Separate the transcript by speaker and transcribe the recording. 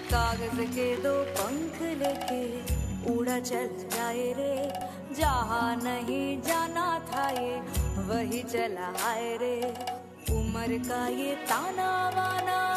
Speaker 1: कागज के दो पंख लेके उड़ा चल जाए रे, जहाँ नहीं जाना था ये वही चला आए रे। उम्र का ये ताना वाना